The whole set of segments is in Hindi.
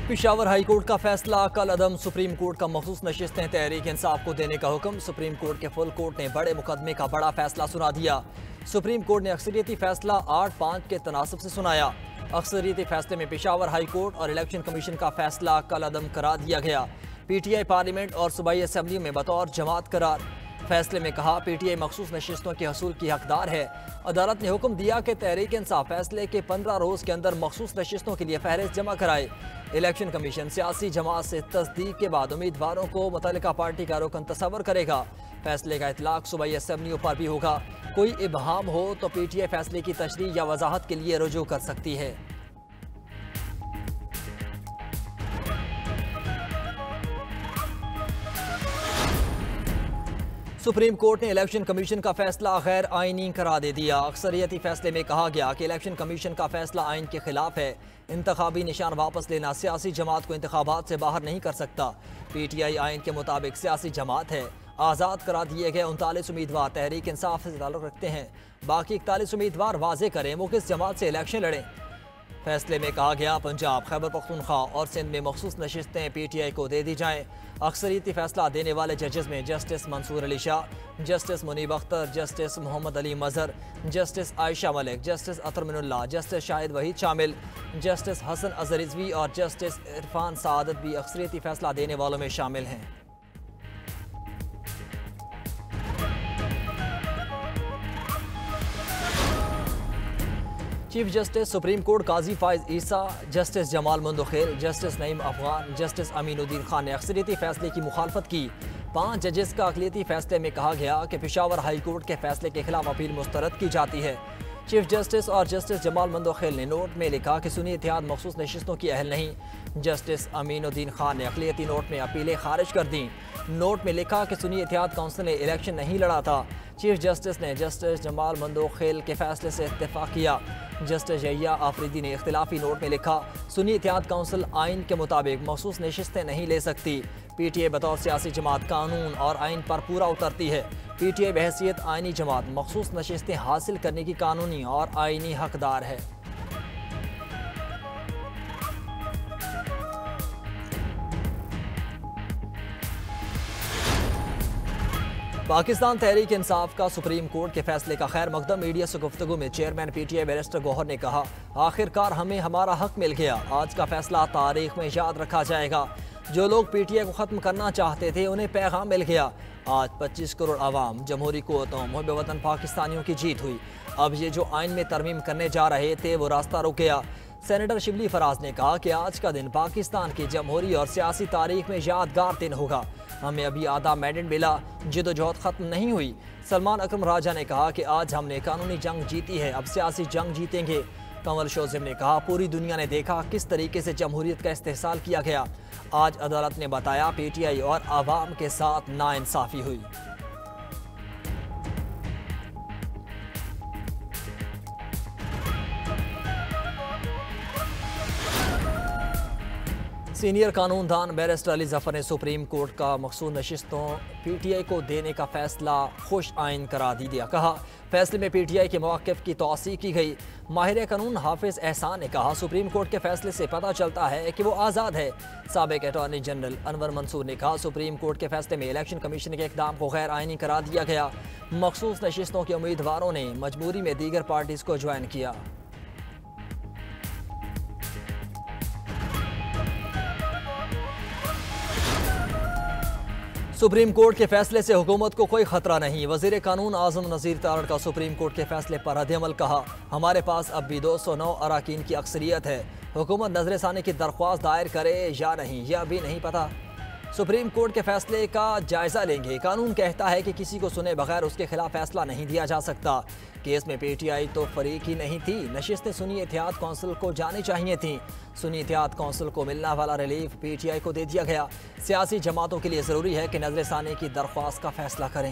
पेशावर हाई कोर्ट का फैसला कल अदम। सुप्रीम कोर्ट का मखसूस नशिस्तें तहरीक इंसाफ को देने का हुक्म। सुप्रीम कोर्ट के फुल कोर्ट ने बड़े मुकदमे का बड़ा फैसला सुना दिया। सुप्रीम कोर्ट ने अक्सरियती फैसला 8-5 के तनासब से सुनाया। अक्सरियती फैसले में पेशावर हाई कोर्ट और इलेक्शन कमीशन का फैसला कल अदम करा दिया गया। PTI पार्लियामेंट और सूबाई असम्बली में बतौर जमात करार। फैसले में कहा PTI मखसूस नशिस्तों के हसूल की हकदार है। अदालत ने हुक्म दिया कि तहरीक इंसाफ फैसले के 15 रोज़ के अंदर मखसूस नशिस्तों के लिए फहरिस्त जमा कराए। इलेक्शन कमीशन सियासी जमात से तस्दीक के बाद उम्मीदवारों को मुतल्लिका पार्टी का रुकन तस्वर करेगा। फैसले का इतलाक सूबाई असम्बलियों पर भी होगा। कोई इबहाम हो तो PTI फैसले की तशरीह या वजाहत के लिए रुजू कर सकती है। सुप्रीम कोर्ट ने इलेक्शन कमीशन का फैसला गैर आईनी करार दे दिया। अक्सरियती फैसले में कहा गया कि इलेक्शन कमीशन का फैसला आइन के खिलाफ है। इंतखाबी निशान वापस लेना सियासी जमात को इंतखाबात से बाहर नहीं कर सकता। PTI आइन के मुताबिक सियासी जमात है। आज़ाद करार दिए गए 39 उम्मीदवार तहरीक इंसाफ से ताल्लुक़ रखते हैं। बाकी 41 उम्मीदवार वाजे करें वो किस जमात से इलेक्शन लड़ें। फैसले में कहा गया पंजाब, खैबर पख्तूनख्वा और सिंध में मखसूस नशिस्तें PTI को दे दी जाएँ। अक्सरियती फैसला देने वाले जजेस में justice Mansoor Ali Shah, justice Munib Akhtar, justice Mohammad Ali Mazhar, justice Ayesha Malik, justice Athar Minallah, justice Shahid Waheed शामिल, जस्टिस हसन अजहर रिजवी और जस्टिस इरफान सादत भी अक्सरियती फैसला देने वालों में शामिल हैं। Chief justice supreme court Qazi Faez Isa, justice Jamal Mandokhail, justice Naeem Afghan, justice Aminuddin Khan ने अक्सरियती फैसले की मुखालफत की। 5 जजेस का अक़लियती फैसले में कहा गया कि पेशावर हाई कोर्ट के फैसले के खिलाफ अपील मुस्तरद की जाती है। चीफ जस्टिस और जस्टिस जमाल मंदोखेल ने नोट में लिखा कि सुन्नी इत्तेहाद मखसूस नशिस्तों की अहल नहीं। जस्टिस अमीनुद्दीन खान ने अक़लियती नोट में अपीलें खारिज कर दी। नोट में लिखा कि सुन्नी इत्तेहाद काउंसिल ने इलेक्शन नहीं लड़ा था। चीफ जस्टिस ने जस्टिस जमाल मंदोखेल के फैसले से इत्तेफाक किया। जस्टिस यहिया आफरीदी ने इख्तिलाफी नोट में लिखा, सुन्नी इत्तेहाद काउंसिल आइन के मुताबिक मखसूस नशिस्तें नहीं ले सकती। PTI बतौर सियासी जमात कानून और आइन पर पूरा उतरती है। PTI बहैसियत आइनी जमात मखसूस नशिस्तें हासिल करने की कानूनी और आइनी हकदार है। पाकिस्तान तहरीक इंसाफ का सुप्रीम कोर्ट के फैसले का खैर मकदम। मीडिया से गुफ्तगू में चेयरमैन PTI बैरिस्टर गौहर ने कहा, आखिरकार हमें हमारा हक मिल गया। आज का फैसला तारीख में याद रखा जाएगा। जो लोग PTI को ख़त्म करना चाहते थे उन्हें पैगाम मिल गया। आज 25 करोड़ आवाम, जमहूरी क़ुव्वतों, मुहब्बे वतन पाकिस्तानियों की जीत हुई। अब ये जो आइन में तरमीम करने जा रहे थे वो रास्ता रुक गया। सेनेटर शिबली फराज ने कहा कि आज का दिन पाकिस्तान की जमहूरी और सियासी तारीख में यादगार दिन होगा। हमें अभी आधा मैंडेट मिला, जिदोजहद ख़त्म नहीं हुई। सलमान अकरम राजा ने कहा कि आज हमने कानूनी जंग जीती है, अब सियासी जंग जीतेंगे। कंवल शोज़िम ने कहा, पूरी दुनिया ने देखा किस तरीके से जमहूरियत का इस्तेहसाल किया गया। आज अदालत ने बताया PTI और आवाम के साथ नाइंसाफ़ी हुई। सीनियर कानूनदान बैरिस्टर अली जफ़र ने सुप्रीम कोर्ट का मखसूस नशिस्तों PTI को देने का फैसला खुश आइन करार दे दिया। कहा, फैसले में PTI के मौक़िफ़ की तौसीक़ की गई। माहिर कानून हाफिज़ एहसान ने कहा, सुप्रीम कोर्ट के फैसले से पता चलता है कि वो आज़ाद है। साबिक़ अटॉर्नी जनरल अनवर मंसूर ने कहा, सुप्रीम कोर्ट के फैसले में इलेक्शन कमीशन के इक़दाम को गैर आइनी करार दिया गया। मखसूस नशिस्तों के उम्मीदवारों ने मजबूरी में दीगर पार्टीज़ को ज्वाइन किया। सुप्रीम कोर्ट के फैसले से हुकूमत को कोई खतरा नहीं। वज़ीर कानून आज़म नज़ीर तारड़ का सुप्रीम कोर्ट के फैसले पर रद्द-ए-अमल। कहा, हमारे पास अब भी 209 अराकीन की अक्सरियत है। हुकूमत नज़र-ए-सानी की दरख्वास्त दायर करे या नहीं यह अभी नहीं पता। सुप्रीम कोर्ट के फैसले का जायजा लेंगे। कानून कहता है कि किसी को सुने बगैर उसके खिलाफ फैसला नहीं दिया जा सकता। केस में PTI तो फरीक ही नहीं थी। नशिस्तें सुन्नी इत्तेहाद कौंसिल को जानी चाहिए थीं। सुन्नी इत्तेहाद कौंसिल को मिलने वाला रिलीफ PTI को दे दिया गया। सियासी जमातों के लिए ज़रूरी है कि नज़र-ए-सानी की दरख्वास्त का फैसला करें।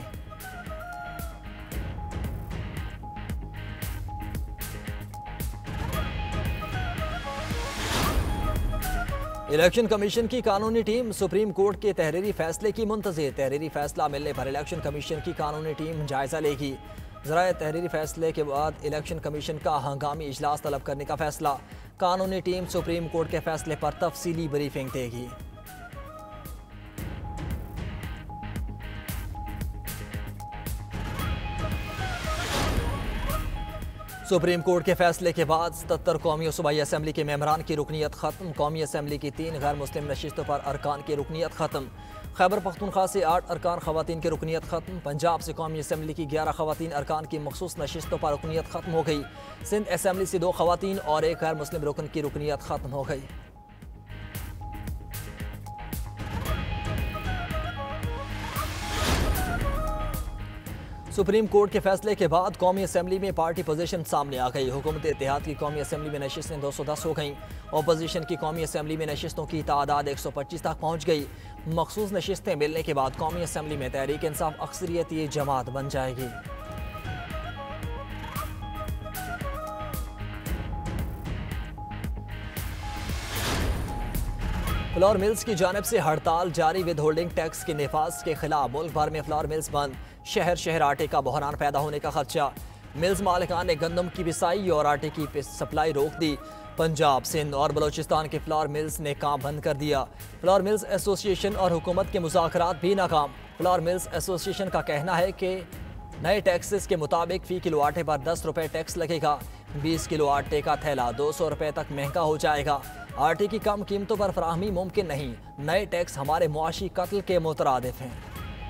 इलेक्शन कमीशन की कानूनी टीम सुप्रीम कोर्ट के तहरीरी फैसले की मुंतज़िर। तहरीरी फैसला मिलने पर इलेक्शन कमीशन की कानूनी टीम जायजा लेगी। ज़राए तहरीरी फैसले के बाद इलेक्शन कमीशन का हंगामी इजलास तलब करने का फैसला। कानूनी टीम सुप्रीम कोर्ट के फैसले पर तफसीली ब्रीफिंग देगी। सुप्रीम कोर्ट के फैसले के बाद 77 कौमी और सूबाई असम्बली के मेंबरान की रुकनीत खत्म। कौमी असम्बली की 3 गैर मुस्लिम नशिस्तों पर अरकान की रुकनीत खत्म। खैबर पख्तूनख्वा से 8 अरकान खवातीन की रुकनीत खत्म। पंजाब से कौमी असम्बली की 11 खवातीन अरकान की मखसूस नशिस्तों पर रुकनीत खत्म हो गई। सिंध असम्बली से 2 खवातीन और 1 गैर मुस्लिम रुकन की रुकनीत खत्म हो गई। सुप्रीम कोर्ट के फैसले के बाद कौमी असम्बली में पार्टी पोजीशन सामने आ गई। हुकूमत इत्तेहाद की कौमी असम्बली में नशिस्तें 210 हो गईं। अपोजिशन की कौमी असम्बली में नशिस्तों की तादाद 125 तक पहुँच गई। मखसूस नशिस्तें मिलने के बाद कौमी असम्बली में तहरीक इंसाफ अक्सरियती जमात बन जाएगी। फ्लोर मिल्स की जानिब से हड़ताल जारी। विद होल्डिंग टैक्स के नफाज के खिलाफ मुल्क भर में फ्लोर मिल्स बंद। शहर शहर आटे का बहरान पैदा होने का खदशा। मिल्स मालिकान ने गंदम की पिसाई और आटे की सप्लाई रोक दी। पंजाब, सिंध और बलोचिस्तान के फ्लोर मिल्स ने काम बंद कर दिया। फ्लोर मिल्स एसोसिएशन और हुकूमत के मुज़ाकरात भी नाकाम। फ्लोर मिल्स एसोसिएशन का कहना है कि नए टैक्सेस के मुताबिक फ़ी किलो आटे पर 10 रुपये टैक्स लगेगा। 20 किलो आटे का थैला 200 रुपये तक महंगा हो जाएगा। आटे की कम कीमतों पर फराहमी मुमकिन नहीं। नए टैक्स हमारे मुआशी कत्ल के मुतरादिफ हैं।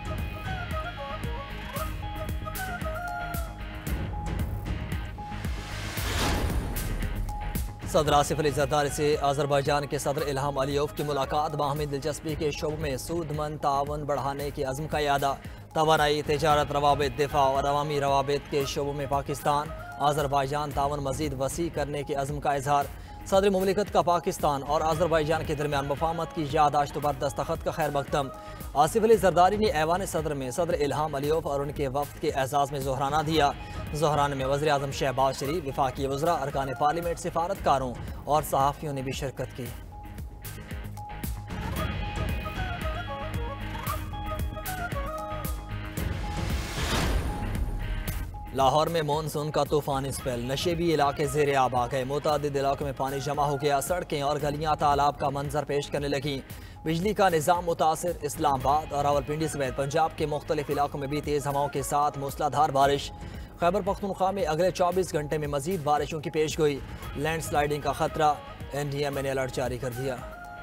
सदर आसिफ अली जरदारी से अज़रबैजान के सदर इल्हाम अलीयव की मुलाकात। बाहमी दिलचस्पी के शोबे में सूदमंद तावन बढ़ाने के अज़्म का यादा। तवानाई, तिजारत, रवाबित, दिफा और अवामी रवाबित के शोबों में पाकिस्तान अज़रबैजान तावन मज़ीद वसी करने के अज़्म का इजहार। सदर मुमलिकत का पाकिस्तान और अज़रबैजान के दरमियान मुफाहमत की याददाश्तों पर दस्तखत का खैर मकदम। आसिफ अली जरदारी ने ऐवान सदर में सदर इल्हाम अलीयव और उनके वफ्द के एजाज़ में ज़ोहराना दिया। ज़ोहराने में वज़ीर आज़म शहबाज शरीफ, वफाकी वज़रा, अरकान पार्लियामेंट, सिफारतकारों और सहाफ़ियों ने भी शिरकत की। लाहौर में मानसून का तूफानी स्पेल। नशेबी इलाके ज़ेरे आब आ गए। मुतअद्दिद इलाकों में पानी जमा हो गया। सड़कें और गलियां तालाब का मंजर पेश करने लगी। बिजली का निज़ाम मुतासिर। इस्लामाबाद और रावलपिंडी समेत पंजाब के मुख्तलिफ इलाकों में भी तेज़ हवाओं के साथ मूसलाधार बारिश। खैबर पख्तूनख्वा में अगले 24 घंटे में मजीद बारिशों की पेश गोई। लैंड स्लाइडिंग का खतरा। NDMA ने अलर्ट जारी कर दिया।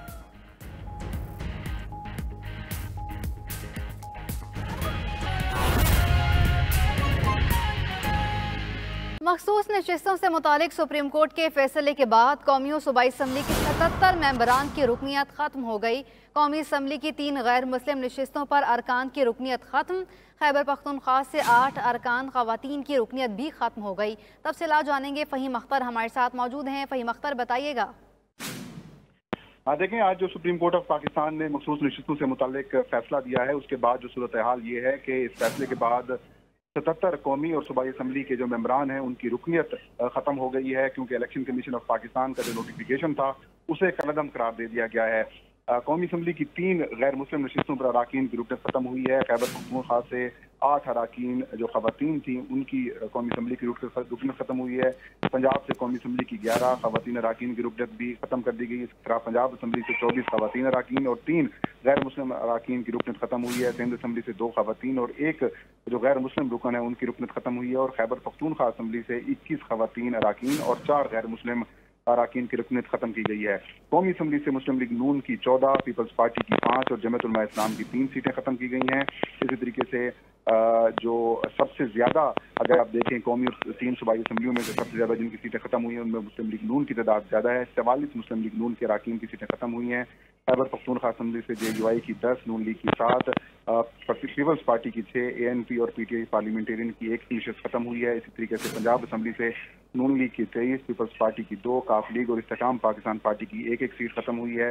मखसूस नशिस्तों से मुतालिक सुप्रीम कोर्ट के फैसले के बाद कौमी और सूबाई असम्बली की 77 मेंबरान की रुकनीत खत्म हो गई। कौमी असम्बली की 3 गैर मुस्लिम नशिस्तों पर अरकान की रुकनीत खत्म। खैबर पख्तूनख्वा से 8 अरकान खवातीन की रुकनीत भी खत्म हो गई। तफसीलात जानेंगे। फ़हीम अख्तर हमारे साथ मौजूद हैं। फ़हीम अख्तर, बताइएगा। हाँ, देखें, आज जो सुप्रीम कोर्ट ऑफ पाकिस्तान ने मखसूस नशिस्तों से मुतालिक फैसला दिया है, उसके बाद जो सूरत हाल ये है कि इस फैसले के बाद 77 कौमी और सूबाई असम्बली के जो मेंबरान हैं उनकी रुकनीत खत्म हो गई है, क्योंकि इलेक्शन कमीशन ऑफ पाकिस्तान का जो नोटिफिकेशन था उसे कलअदम करार दे दिया गया है। कौमी असम्बली की 3 गैर मुस्लिम नशिस्तों पर अराकीन की रुकनीत खत्म हुई है। खैबर पख्तूनख्वा से 8 अराकीन जो खवातीन थी उनकी कौमी असम्बली की रुकनीत खत्म हुई है। पंजाब से कौमी असम्बली की 11 खवातीन अराकीन की रुकनीत भी खत्म कर दी गई। इस तरह पंजाब असम्बली से 24 खवातीन अराकीन और 3 गैर मुस्लिम अराकीन की रुकनीत खत्म हुई है। सिंध असम्बली से 2 खवातीन और 1 जो गैर मुस्लिम रुकन है उनकी रुकनीत खत्म हुई है। और खैबर पख्तूनख्वा असम्बली से 21 खवातीन अराकीन और 4 गैर मुस्लिम अराकीन की रुकनीत खत्म की गई है। कौमी असम्बली से मुस्लिम लीग नून की 14, पीपल्स पार्टी की 5 और जमात उलमा इस्लाम की 3 सीटें खत्म की गई हैं। इसी तरीके से जो सबसे ज्यादा, अगर आप देखें कौमी और 3 सूबाई असम्बलियों में जो सबसे ज्यादा जिनकी सीटें खत्म हुई हैं उनमें मुस्लिम लीग नून की तादाद ज्यादा है। 44 मुस्लिम लीग नून के अराकीन की सीटें खत्म हुई हैं। खैबर पख्तूनख्वा असम्बली से JUI की 10, नून लीग की 7, पीपल्स पार्टी की 6, ANP और PTI पार्लियामेंटेरियन की 1 नशिस्त खत्म हुई है। इसी तरीके से पंजाब असम्बली से नून लीग की 23, पीपल्स पार्टी की 2, काफ लीग और इस्तेकाम पाकिस्तान पार्टी की 1 सीट खत्म हुई है।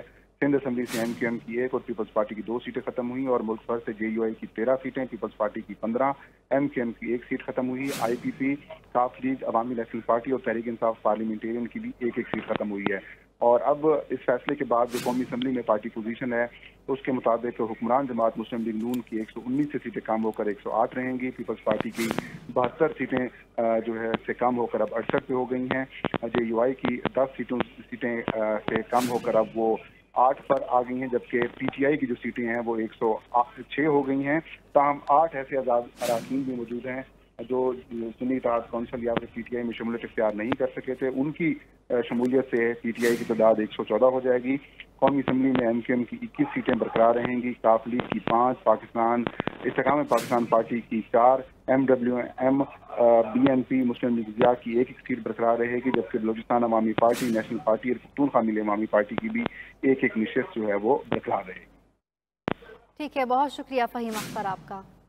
सिंध असम्बली से MQM की 1 और पीपल्स पार्टी की 2 सीटें खत्म हुई और मुल्क भर से JUI की 13 सीटें, पीपल्स पार्टी की 15, MQM की 1 सीट खत्म हुई। IPP, काफ लीग, अवामी नेशनल पार्टी और तहरीक इंसाफ पार्लियामेंटेरियन की भी 1-1 सीट खत्म हुई है। और अब इस फैसले के बाद जो कौमी असम्बली में पार्टी पोजीशन है उसके मुताबिक हुक्मरान जमात मुस्लिम लीग नून की 119 से सीटें कम होकर 108 रहेंगी। पीपल्स पार्टी की 72 सीटें जो है से कम होकर अब 68 पे हो गई हैं। JUI की 10 सीटें से कम होकर अब वो 8 पर आ गई हैं, जबकि PTI की जो सीटें हैं वो 106 हो गई हैं। ताहम 8 ऐसे आज़ाद अराकीन भी मौजूद हैं जो सुन्नी इत्तेहाद कौंसिल या फिर PTI में शमूलियत इख्तियार नहीं कर सके थे। उनकी शमूलियत से PTI की तादाद 114 हो जाएगी। कौमी असम्बली में MQM की 21 सीटें बरकरार रहेंगी, काफ लीग की 5, इस्तेकाम पाकिस्तान पार्टी की 4, MWM BNP मुस्लिम लीग इंतजाज की 1-1 सीट बरकरार रहेगी, जबकि Balochistan Awami party, national party और पख्तूनख्वा मिली अवामी पार्टी की भी 1-1 नशिस्त जो है वो बरकरार रहेगी। ठीक है, बहुत शुक्रिया फ़हीम अख्तर आपका।